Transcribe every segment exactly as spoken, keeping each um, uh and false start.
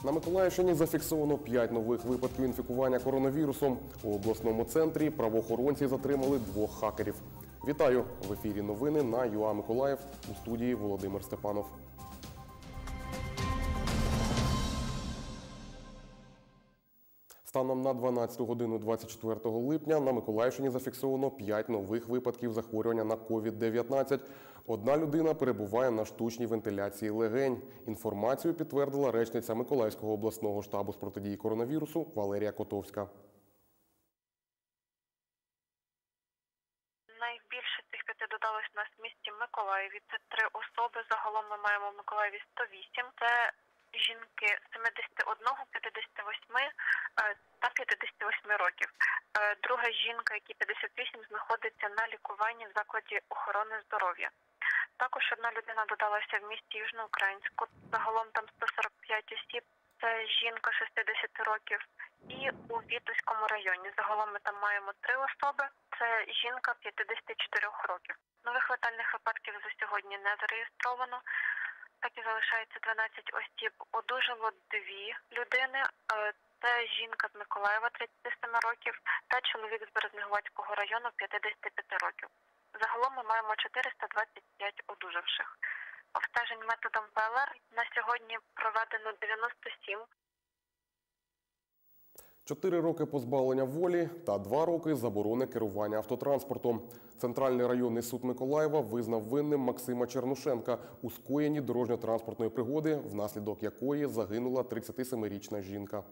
На Миколаївщині зафіксовано п'ять нових випадків інфікування коронавірусом. У обласному центрі правоохоронці затримали двох хакерів. Вітаю! В ефірі новини на ю а Миколаїв, у студії Володимир Степанов. Станом на дванадцяту годину двадцять четвертого липня на Миколаївщині зафіксовано п'ять нових випадків захворювання на ковід дев'ятнадцять. Одна людина перебуває на штучній вентиляції легень. Інформацію підтвердила речниця Миколаївського обласного штабу з протидії коронавірусу Валерія Котовська. Найбільше цих п'яти додалось у нас в місті Миколаєві. Це три особи. Загалом ми маємо в Миколаєві сто вісім. Це жінки сімдесят один, п'ятдесят вісім та п'ятдесят вісім років. Друга жінка, якій п'ятдесят вісім, знаходиться на лікуванні в закладі охорони здоров'я. Також одна людина додалася в місті Южноукраїнську. Загалом там сто сорок п'ять осіб. Це жінка шістдесят років. І у Вітуському районі. Загалом ми там маємо три особи. Це жінка п'ятдесят чотири років. Нових летальних випадків за сьогодні не зареєстровано. Так і залишається дванадцять осіб. Одужало дві людини. Це жінка з Миколаєва тридцять сім років та чоловік з Березнегуватського району п'ятдесят п'ять років. Загалом ми маємо чотириста двадцять п'ять одужавших. Обстежень методом пе ел ер на сьогодні проведено дев'яносто сім. Чотири роки позбавлення волі та два роки заборони керування автотранспортом. Центральний районний суд Миколаєва визнав винним Максима Чернушенка у скоєнні дорожньо-транспортної пригоди, внаслідок якої загинула тридцятисемирічна жінка.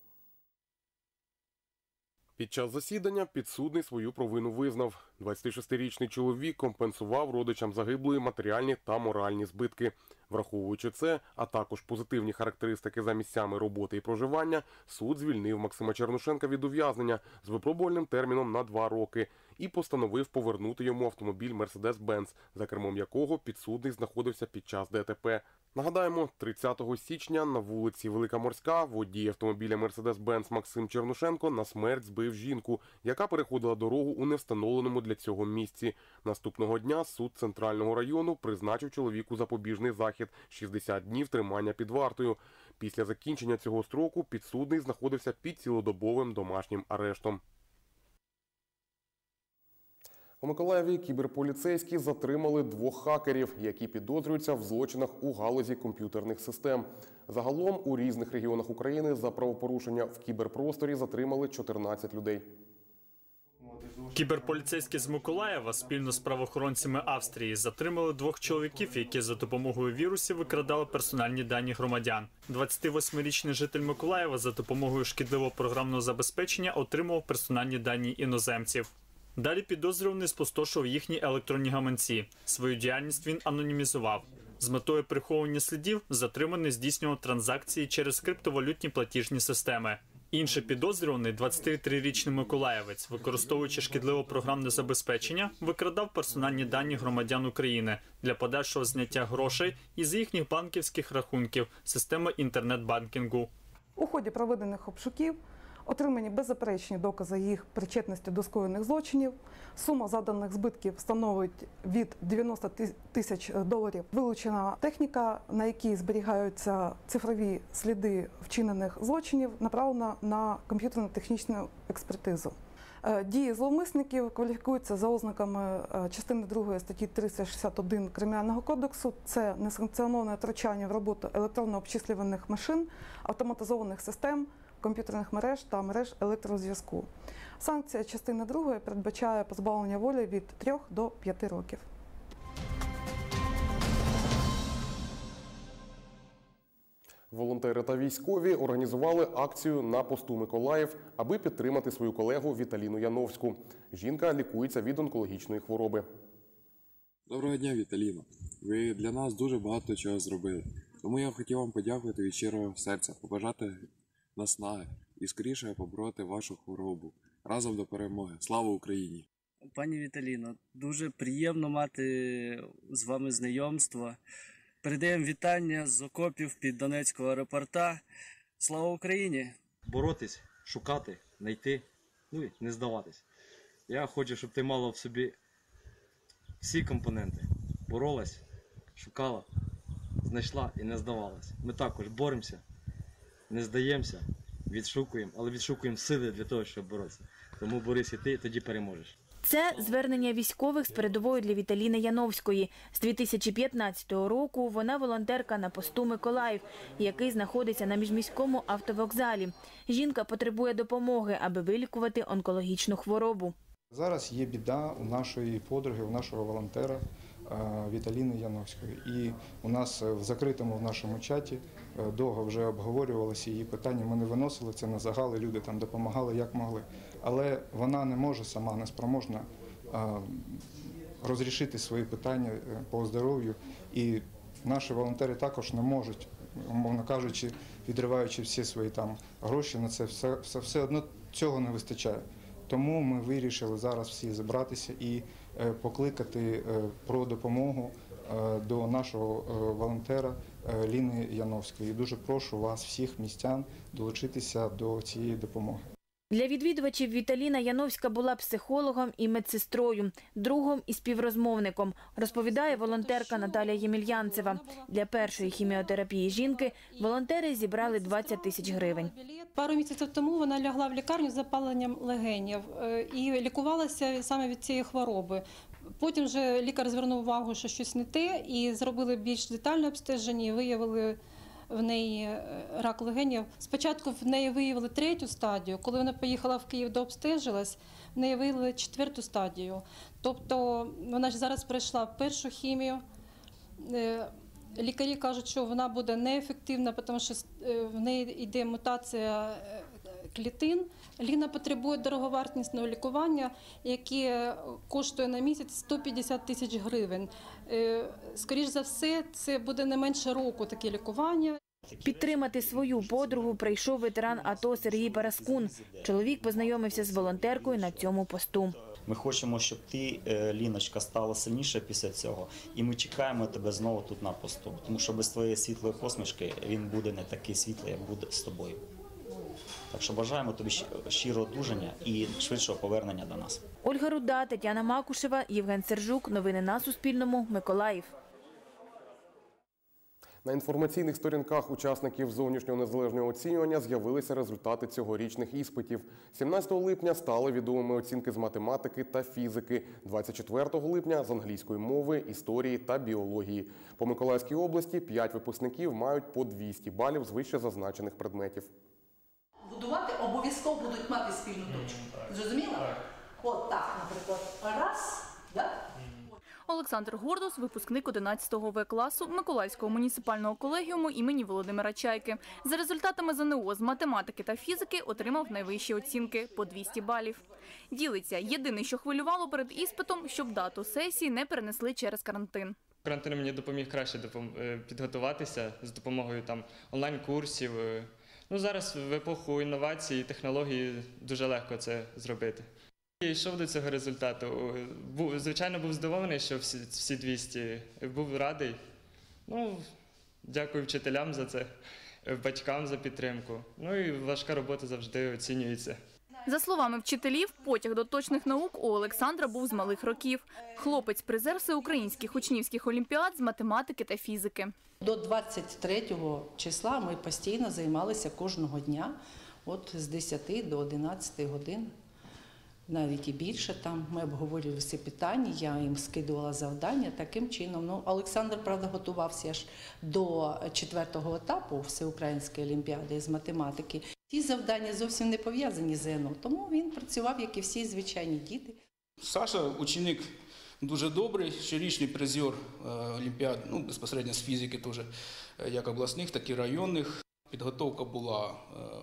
Під час засідання підсудний свою провину визнав. двадцятишестирічний чоловік компенсував родичам загиблої матеріальні та моральні збитки. Враховуючи це, а також позитивні характеристики за місцями роботи і проживання, суд звільнив Максима Чернушенка від ув'язнення з випробувальним терміном на два роки і постановив повернути йому автомобіль Мерседес-Бенц, за кермом якого підсудний знаходився під час де те пе. Нагадаємо, тридцятого січня на вулиці Велика Морська водій автомобіля Мерседес-Бенц Максим Чернушенко на смерть збив жінку, яка переходила дорогу у невстановленому для цього місці. Наступного дня суд Центрального району призначив чоловіку запобіжний захід – шістдесят днів тримання під вартою. Після закінчення цього строку підсудний знаходився під цілодобовим домашнім арештом. У Миколаєві кіберполіцейські затримали двох хакерів, які підозрюються в злочинах у галузі комп'ютерних систем. Загалом у різних регіонах України за правопорушення в кіберпросторі затримали чотирнадцять людей. Кіберполіцейські з Миколаєва спільно з правоохоронцями Австрії затримали двох чоловіків, які за допомогою вірусів викрадали персональні дані громадян. двадцятивосьмирічний житель Миколаєва за допомогою шкідливого програмного забезпечення отримував персональні дані іноземців. Далі підозрюваний спустошив їхні електронні гаманці. Свою діяльність він анонімізував. З метою приховування слідів затриманий здійснював транзакції через криптовалютні платіжні системи. Інший підозрюваний, двадцятитрирічний миколаєвець, використовуючи шкідливе програмне забезпечення, викрадав персональні дані громадян України для подальшого зняття грошей із їхніх банківських рахунків системи інтернет-банкінгу. У ході проведених обшуків отримані беззаперечні докази їх причетності до скоєних злочинів. Сума завданих збитків становить від дев'яноста тисяч доларів. Вилучена техніка, на якій зберігаються цифрові сліди вчинених злочинів, направлена на комп'ютерно-технічну експертизу. Дії зловмисників кваліфікуються за ознаками частини другої статті триста шістдесят один Кримінального кодексу. Це несанкціоноване втручання в роботу електронно-обчислювальних машин, автоматизованих систем, комп'ютерних мереж та мереж електрозв'язку. Санкція частини другої передбачає позбавлення волі від трьох до п'яти років. Волонтери та військові організували акцію на посту Миколаїв, аби підтримати свою колегу Віталіну Яновську. Жінка лікується від онкологічної хвороби. Доброго дня, Віталіно. Ви для нас дуже багато чого зробили. Тому я хотів вам подякувати від щирого серця, побажати наснаги і скоріше побороти вашу хворобу. Разом до перемоги. Слава Україні! Пані Віталіно, дуже приємно мати з вами знайомство. Передаємо вітання з окопів під Донецького аеропорта. Слава Україні! Боротись, шукати, знайти, ну і не здаватись. Я хочу, щоб ти мала в собі всі компоненти. Боролась, шукала, знайшла і не здавалась. Ми також боремося не здаємося, відшукуємо, але відшукуємо сили для того, щоб боротися. Тому борись і ти, тоді переможеш. Це звернення військових з передової для Віталіни Яновської. З дві тисячі п'ятнадцятого року вона волонтерка на посту «Миколаїв», який знаходиться на міжміському автовокзалі. Жінка потребує допомоги, аби вилікувати онкологічну хворобу. Зараз є біда у нашої подруги, у нашого волонтера Віталіни Яновської. І у нас в закритому в нашому чаті довго вже обговорювалися її питання. Ми не виносили це на загал, і люди там допомагали як могли. Але вона не може сама, не спроможна розрішити свої питання по здоров'ю. І наші волонтери також не можуть, умовно кажучи, відриваючи всі свої там гроші на це, все, все, все одно цього не вистачає. Тому ми вирішили зараз всі зібратися і покликати про допомогу до нашого волонтера Ліни Яновської. І дуже прошу вас, всіх містян, долучитися до цієї допомоги. Для відвідувачів Віталіна Яновська була психологом і медсестрою, другом і співрозмовником, розповідає волонтерка Наталія Ємельянцева. Для першої хіміотерапії жінки волонтери зібрали двадцять тисяч гривень. Пару місяців тому вона лягла в лікарню з запаленням легенів і лікувалася саме від цієї хвороби. Потім вже лікар звернув увагу, що щось не те, і зробили більш детальне обстеження і виявили в неї рак легенів. Спочатку в неї виявили третю стадію. Коли вона поїхала в Київ, дообстежилась, в неї виявили четверту стадію. Тобто вона ж зараз пройшла першу хімію. Лікарі кажуть, що вона буде неефективна, тому що в неї йде мутація клітин. Ліна потребує дороговартісного лікування, яке коштує на місяць сто п'ятдесят тисяч гривень. Скоріш за все, це буде не менше року таке лікування. Підтримати свою подругу прийшов ветеран АТО Сергій Параскун. Чоловік познайомився з волонтеркою на цьому посту. Ми хочемо, щоб ти, Ліночка, стала сильніше після цього, і ми чекаємо тебе знову тут на посту, тому що без твоєї світлої посмішки він буде не такий світлий, як буде з тобою. Так що бажаємо тобі щирого одужання і швидшого повернення до нас. Ольга Руда, Тетяна Макушева, Євген Сержук. Новини на Суспільному. Миколаїв. На інформаційних сторінках учасників зовнішнього незалежного оцінювання з'явилися результати цьогорічних іспитів. сімнадцятого липня стали відомими оцінки з математики та фізики, двадцять четвертого липня – з англійської мови, історії та біології. По Миколаївській області п'ять випускників мають по двісті балів з вище зазначених предметів. Будувати обов'язково будуть мати спільну точку. Зрозуміло? От так, наприклад, раз, да? Олександр Гордус – випускник одинадцятого В класу Миколаївського муніципального колегіуму імені Володимира Чайки. За результатами ЗНО з математики та фізики отримав найвищі оцінки – по двісті балів. Ділиться, єдине, що хвилювало перед іспитом, щоб дату сесії не перенесли через карантин. Карантин мені допоміг краще підготуватися з допомогою там онлайн-курсів. Ну, зараз в епоху інновацій і технологій дуже легко це зробити. Я йшов до цього результату. Був, звичайно, був здивований, що всі, всі двісті. Був радий. Ну, дякую вчителям за це, батькам за підтримку. Ну і важка робота завжди оцінюється. За словами вчителів, потяг до точних наук у Олександра був з малих років. Хлопець – призер всеукраїнських учнівських олімпіад з математики та фізики. До двадцять третього числа ми постійно займалися кожного дня, от з десяти до одинадцяти годин. Навіть і більше там ми обговорювали всі питання, я їм скидувала завдання таким чином. Ну, Олександр, правда, готувався аж до четвертого етапу Всеукраїнської олімпіади з математики. Ті завдання зовсім не пов'язані з ЗНО, тому він працював, як і всі звичайні діти. Саша – ученик дуже добрий, щорічний призер олімпіад, ну, безпосередньо з фізики теж, як обласних, так і районних. Підготовка була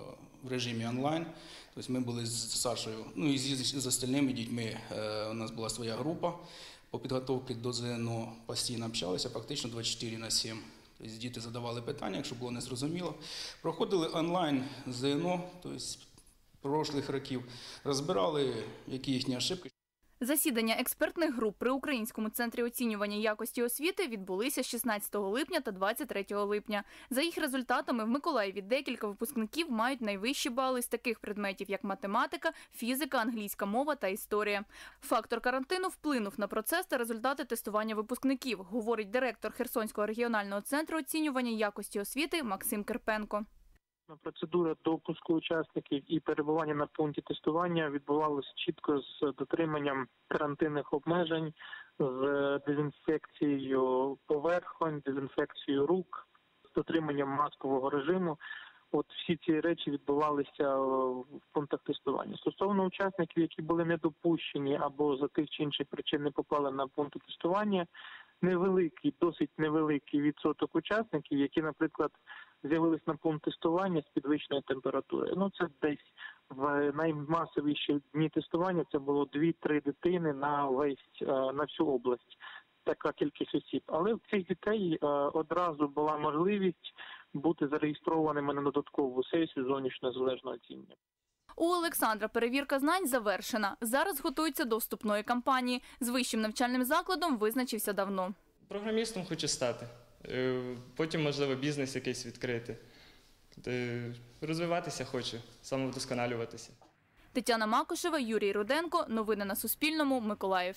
в режимі онлайн. Тобто ми були з Сашою, ну і з, з остальними дітьми, у нас була своя група по підготовці до ЗНО, постійно общалися, фактично двадцять чотири на сім. Тобто діти задавали питання, якщо було незрозуміло. Проходили онлайн ЗНО, тобто прошлих років, розбирали, які їхні ошибки. Засідання експертних груп при Українському центрі оцінювання якості освіти відбулися шістнадцятого липня та двадцять третього липня. За їх результатами в Миколаєві декілька випускників мають найвищі бали з таких предметів, як математика, фізика, англійська мова та історія. Фактор карантину вплинув на процес та результати тестування випускників, говорить директор Херсонського регіонального центру оцінювання якості освіти Максим Керпенко. Процедура допуску учасників і перебування на пункті тестування відбувалася чітко з дотриманням карантинних обмежень, з дезінфекцією поверхонь, дезінфекцією рук, з дотриманням маскового режиму. От всі ці речі відбувалися в пунктах тестування. Стосовно учасників, які були не допущені або за тих чи інших причин не попали на пункти тестування, невеликий, досить невеликий відсоток учасників, які, наприклад, з'явились на пункт тестування з підвищеною температурою. Ну, це десь в наймасовіші дні тестування це було дві-три дитини на весь, на всю область. Така кількість осіб. Але в цих дітей одразу була можливість бути зареєстрованими на додаткову сесію зовнішнього незалежного оцінювання. У Олександра перевірка знань завершена. Зараз готується до вступної кампанії. З вищим навчальним закладом визначився давно. Програмістом хочу стати. Потім, можливо, бізнес якийсь відкрити. Розвиватися хочу, самовдосконалюватися. Тетяна Макушева, Юрій Руденко. Новини на Суспільному. Миколаїв.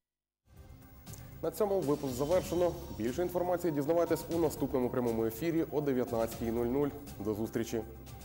На цьому випуск завершено. Більше інформації дізнавайтесь у наступному прямому ефірі о дев'ятнадцятій нуль нуль. До зустрічі!